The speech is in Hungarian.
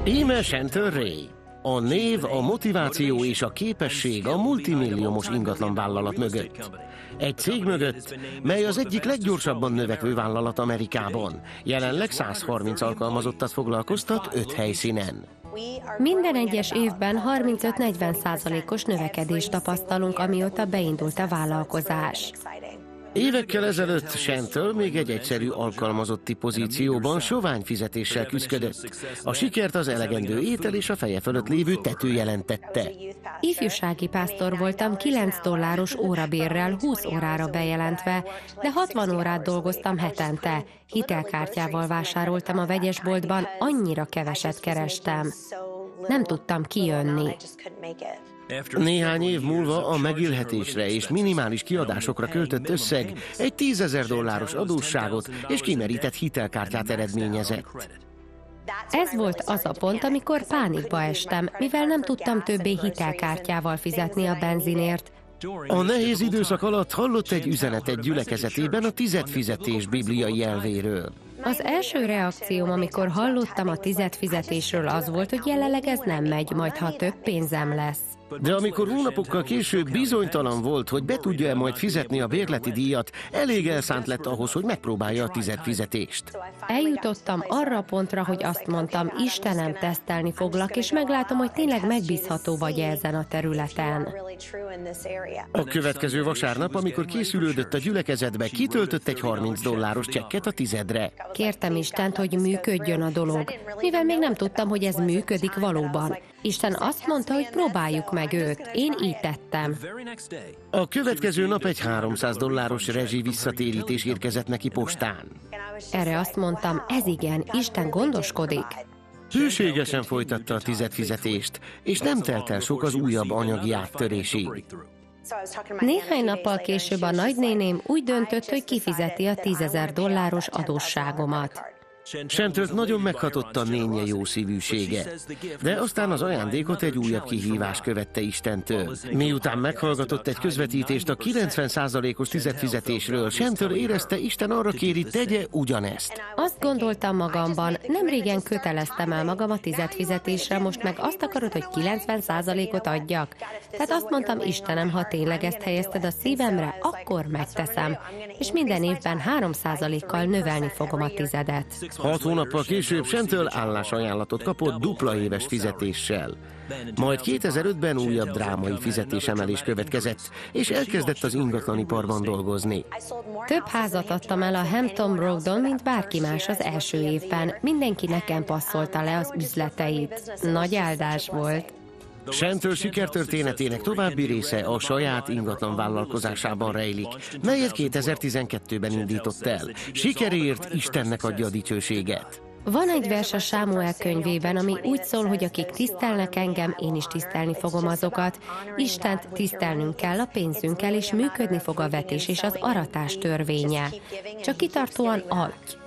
Íme Chantal Ray. A név, a motiváció és a képesség a multimilliómos ingatlanvállalat mögött. Egy cég mögött, mely az egyik leggyorsabban növekvő vállalat Amerikában. Jelenleg 130 alkalmazottat foglalkoztat 5 helyszínen. Minden egyes évben 35-40%-os növekedést tapasztalunk, amióta beindult a vállalkozás. Évekkel ezelőtt Chantal még egy egyszerű alkalmazotti pozícióban sovány fizetéssel küszködött. A sikert az elegendő étel és a feje fölött lévő tető jelentette. Ifjúsági pásztor voltam $9 órabérrel 20 órára bejelentve, de 60 órát dolgoztam hetente. Hitelkártyával vásároltam a vegyesboltban, annyira keveset kerestem. Nem tudtam kijönni. Néhány év múlva a megélhetésre és minimális kiadásokra költött összeg egy $10,000 adósságot és kimerített hitelkártyát eredményezett. Ez volt az a pont, amikor pánikba estem, mivel nem tudtam többé hitelkártyával fizetni a benzinért. A nehéz időszak alatt hallott egy üzenetet gyülekezetében a tizedfizetés bibliai elvéről. Az első reakcióm, amikor hallottam a tizedfizetésről, az volt, hogy jelenleg ez nem megy, majd ha több pénzem lesz. De amikor hónapokkal később bizonytalan volt, hogy be tudja-e majd fizetni a bérleti díjat, elég elszánt lett ahhoz, hogy megpróbálja a tizedfizetést. Eljutottam arra a pontra, hogy azt mondtam, Istenem, tesztelni foglak, és meglátom, hogy tényleg megbízható vagy ezen a területen. A következő vasárnap, amikor készülődött a gyülekezetbe, kitöltött egy $30 csekket a tizedre. Kértem Istent, hogy működjön a dolog, mivel még nem tudtam, hogy ez működik valóban. Isten azt mondta, hogy próbáljuk meg őt. Én így tettem. A következő nap egy $300 rezsi visszatérítés érkezett neki postán. Erre azt mondtam, ez igen, Isten gondoskodik. Hűségesen folytatta a tizedfizetést, és nem telt el sok az újabb anyagi áttörésig. Néhány nappal később a nagynéném úgy döntött, hogy kifizeti a $10,000 adósságomat. Chantalt nagyon meghatotta nénje jó szívűsége, de aztán az ajándékot egy újabb kihívás követte Istentől. Miután meghallgatott egy közvetítést a 90%-os tizedfizetésről, Chantal érezte, Isten arra kéri, tegye ugyanezt. Azt gondoltam magamban, nem régen köteleztem el magam a tizedfizetésre, most meg azt akarod, hogy 90%-ot adjak. Tehát azt mondtam, Istenem, ha tényleg ezt helyezted a szívemre, akkor megteszem. És minden évben 3%-kal növelni fogom a tizedet. 6 hónappal később Chantal állásajánlatot kapott dupla éves fizetéssel. Majd 2005-ben újabb drámai fizetésemelés következett, és elkezdett az ingatlaniparban dolgozni. Több házat adtam el a Hampton Roadon, mint bárki más az első évben. Mindenki nekem passzolta le az üzleteit. Nagy áldás volt. Chantal sikertörténetének további része a saját ingatlan vállalkozásában rejlik, melyet 2012-ben indított el. Sikeréért Istennek adja a dicsőséget. Van egy vers a Sámuel könyvében, ami úgy szól, hogy akik tisztelnek engem, én is tisztelni fogom azokat. Istent tisztelnünk kell a pénzünkkel, és működni fog a vetés és az aratás törvénye. Csak kitartóan adj.